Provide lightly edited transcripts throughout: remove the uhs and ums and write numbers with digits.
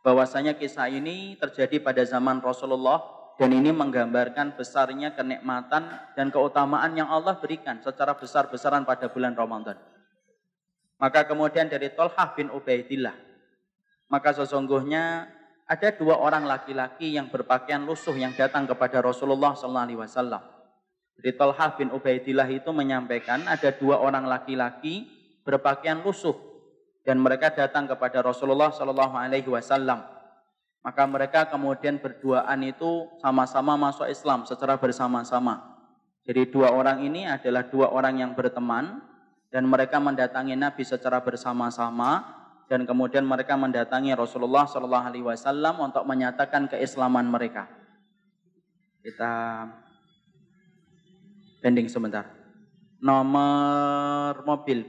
bahwasanya kisah ini terjadi pada zaman Rasulullah dan ini menggambarkan besarnya kenikmatan dan keutamaan yang Allah berikan secara besar-besaran pada bulan Ramadan. Maka kemudian dari Thalhah bin Ubaidillah, maka sesungguhnya ada dua orang laki-laki yang berpakaian lusuh yang datang kepada Rasulullah SAW. Jadi Thalhah bin Ubaidillah itu menyampaikan ada dua orang laki-laki berpakaian lusuh dan mereka datang kepada Rasulullah SAW. Maka mereka kemudian berduaan itu sama-sama masuk Islam secara bersama-sama. Jadi dua orang ini adalah dua orang yang berteman dan mereka mendatangi Nabi secara bersama-sama dan kemudian mereka mendatangi Rasulullah SAW untuk menyatakan keislaman mereka. Kita pending sebentar. Nomor mobil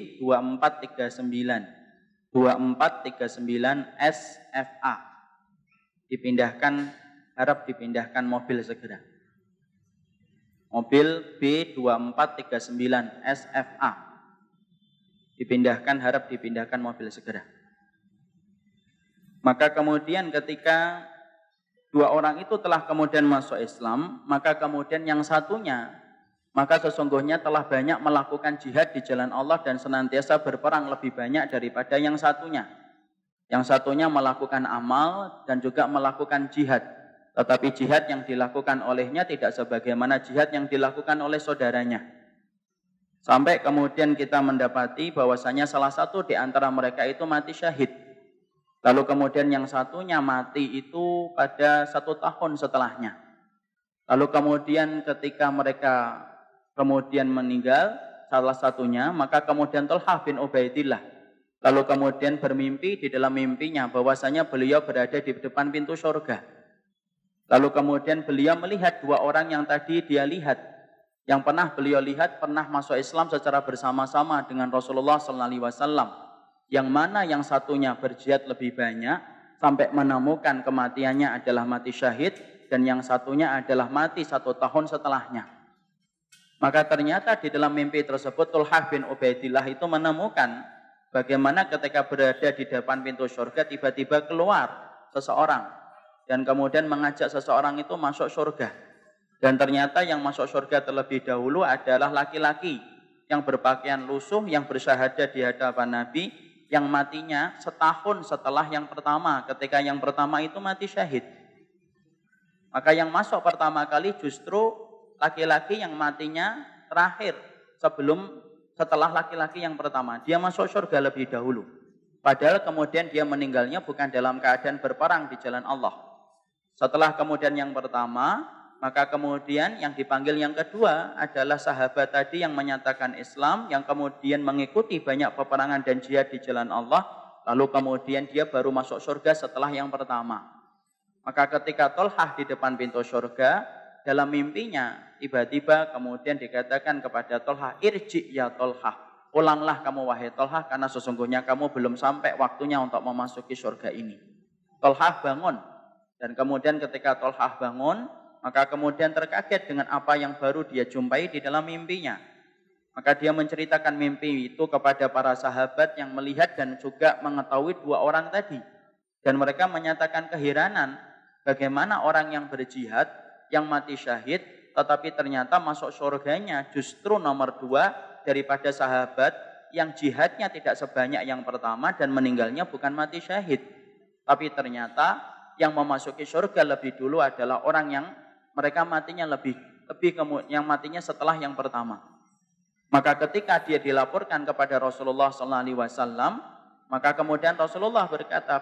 B2439 SFA. Harap dipindahkan mobil segera. Mobil B2439 SFA. Harap dipindahkan mobil segera. Maka kemudian ketika dua orang itu telah kemudian masuk Islam, maka kemudian yang satunya, maka sesungguhnya telah banyak melakukan jihad di jalan Allah dan senantiasa berperang lebih banyak daripada yang satunya. Yang satunya melakukan amal dan juga melakukan jihad. Tetapi jihad yang dilakukan olehnya tidak sebagaimana jihad yang dilakukan oleh saudaranya. Sampai kemudian kita mendapati bahwasanya salah satu di antara mereka itu mati syahid. Lalu kemudian yang satunya mati itu pada 1 tahun setelahnya. Lalu kemudian ketika mereka kemudian meninggal, salah satunya, maka kemudian Thalhah bin Ubaidillah lalu kemudian bermimpi di dalam mimpinya bahwasanya beliau berada di depan pintu surga. Lalu kemudian beliau melihat dua orang yang tadi dia lihat, yang pernah beliau lihat pernah masuk Islam secara bersama-sama dengan Rasulullah SAW. Yang mana yang satunya berjihad lebih banyak sampai menemukan kematiannya adalah mati syahid dan yang satunya adalah mati 1 tahun setelahnya. Maka ternyata di dalam mimpi tersebut Thalhah bin Ubaidillah itu menemukan bagaimana ketika berada di depan pintu surga tiba-tiba keluar seseorang dan kemudian mengajak seseorang itu masuk surga. Dan ternyata yang masuk surga terlebih dahulu adalah laki-laki yang berpakaian lusuh yang bersyahadat di hadapan Nabi yang matinya 1 tahun setelah yang pertama ketika yang pertama itu mati syahid. Maka yang masuk pertama kali justru laki-laki yang matinya terakhir setelah laki-laki yang pertama. Dia masuk surga lebih dahulu. Padahal kemudian dia meninggalnya bukan dalam keadaan berperang di jalan Allah. Setelah kemudian yang pertama, maka kemudian yang dipanggil yang kedua adalah sahabat tadi yang menyatakan Islam, yang kemudian mengikuti banyak peperangan dan jihad di jalan Allah. Lalu kemudian dia baru masuk surga setelah yang pertama. Maka ketika Thalhah di depan pintu surga, dalam mimpinya tiba-tiba kemudian dikatakan kepada Thalhah, irji ya Thalhah, ulanglah kamu wahai Thalhah karena sesungguhnya kamu belum sampai waktunya untuk memasuki surga ini. Thalhah bangun dan kemudian ketika Thalhah bangun, maka kemudian terkaget dengan apa yang baru dia jumpai di dalam mimpinya. Maka dia menceritakan mimpi itu kepada para sahabat yang melihat dan juga mengetahui dua orang tadi. Dan mereka menyatakan keheranan bagaimana orang yang berjihad yang mati syahid, tetapi ternyata masuk surganya justru nomor 2 daripada sahabat yang jihadnya tidak sebanyak yang pertama dan meninggalnya bukan mati syahid. Tapi ternyata yang memasuki surga lebih dulu adalah orang yang mereka matinya yang matinya setelah yang pertama. Maka ketika dia dilaporkan kepada Rasulullah SAW, maka kemudian Rasulullah berkata,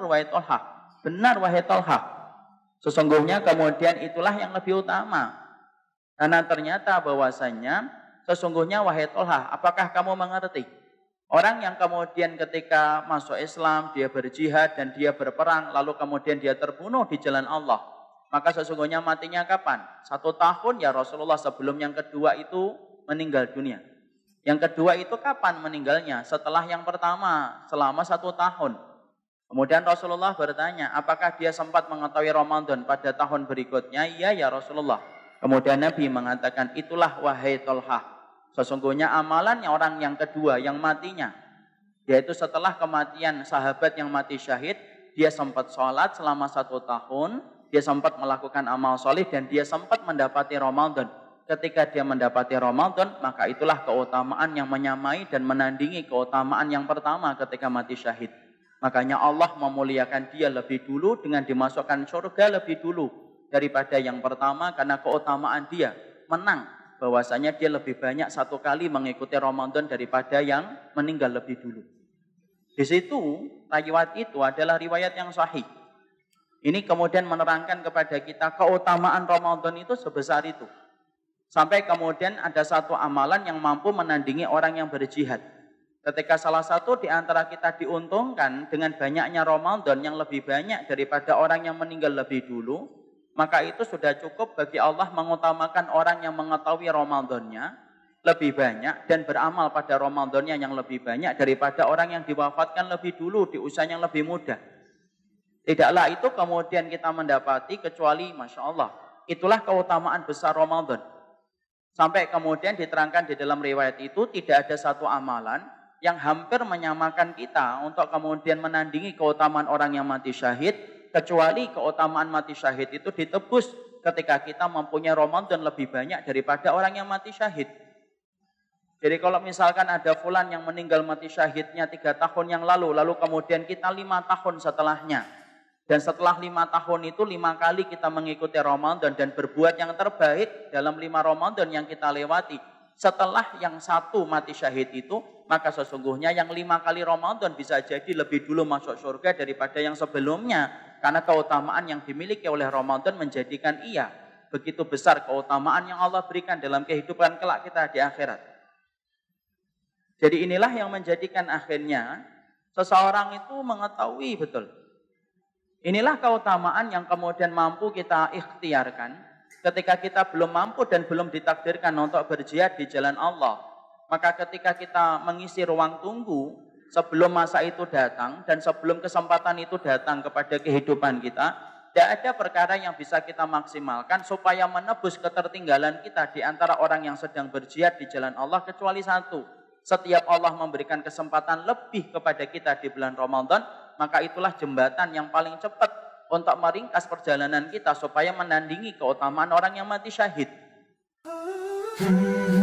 benar wahai Thalhah. Sesungguhnya kemudian itulah yang lebih utama. Karena ternyata bahwasanya sesungguhnya wahai Thalhah, apakah kamu mengerti? Orang yang kemudian ketika masuk Islam, dia berjihad dan dia berperang, lalu kemudian dia terbunuh di jalan Allah. Maka sesungguhnya matinya kapan? 1 tahun ya Rasulullah sebelum yang kedua itu meninggal dunia. Yang kedua itu kapan meninggalnya? Setelah yang pertama, selama 1 tahun. Kemudian Rasulullah bertanya, apakah dia sempat mengetahui Ramadan pada tahun berikutnya? Iya ya Rasulullah. Kemudian Nabi mengatakan, itulah wahai Thalhah. Sesungguhnya amalannya orang yang kedua yang matinya, yaitu setelah kematian sahabat yang mati syahid, dia sempat sholat selama 1 tahun, dia sempat melakukan amal soleh, dan dia sempat mendapati Ramadan. Ketika dia mendapati Ramadan, maka itulah keutamaan yang menyamai dan menandingi keutamaan yang pertama ketika mati syahid. Makanya Allah memuliakan dia lebih dulu dengan dimasukkan surga lebih dulu daripada yang pertama, karena keutamaan dia menang. Bahwasanya dia lebih banyak 1 kali mengikuti Ramadan daripada yang meninggal lebih dulu. Di situ, riwayat itu adalah riwayat yang sahih. Ini kemudian menerangkan kepada kita keutamaan Ramadan itu sebesar itu. Sampai kemudian ada satu amalan yang mampu menandingi orang yang berjihad. Ketika salah satu di antara kita diuntungkan dengan banyaknya Ramadan yang lebih banyak daripada orang yang meninggal lebih dulu, maka itu sudah cukup bagi Allah mengutamakan orang yang mengetahui Ramadannya lebih banyak dan beramal pada Ramadannya yang lebih banyak daripada orang yang diwafatkan lebih dulu di usia yang lebih muda. Tidaklah itu kemudian kita mendapati kecuali Masya Allah. Itulah keutamaan besar Ramadan. Sampai kemudian diterangkan di dalam riwayat itu tidak ada satu amalan yang hampir menyamakan kita untuk kemudian menandingi keutamaan orang yang mati syahid, kecuali keutamaan mati syahid itu ditebus ketika kita mempunyai Ramadan lebih banyak daripada orang yang mati syahid. Jadi kalau misalkan ada fulan yang meninggal mati syahidnya 3 tahun yang lalu kemudian kita 5 tahun setelahnya, dan setelah 5 tahun itu 5 kali kita mengikuti Ramadan dan berbuat yang terbaik dalam 5 Ramadan yang kita lewati. Setelah yang 1 mati syahid itu, maka sesungguhnya yang 5 kali Ramadan bisa jadi lebih dulu masuk surga daripada yang sebelumnya. Karena keutamaan yang dimiliki oleh Ramadan menjadikan ia begitu besar keutamaan yang Allah berikan dalam kehidupan kelak kita di akhirat. Jadi inilah yang menjadikan akhirnya seseorang itu mengetahui betul. Inilah keutamaan yang kemudian mampu kita ikhtiarkan ketika kita belum mampu dan belum ditakdirkan untuk berjihad di jalan Allah. Maka ketika kita mengisi ruang tunggu sebelum masa itu datang dan sebelum kesempatan itu datang kepada kehidupan kita, tidak ada perkara yang bisa kita maksimalkan supaya menebus ketertinggalan kita di antara orang yang sedang berjihad di jalan Allah, kecuali satu. Setiap Allah memberikan kesempatan lebih kepada kita di bulan Ramadan, maka itulah jembatan yang paling cepat untuk meringkas perjalanan kita supaya menandingi keutamaan orang yang mati syahid.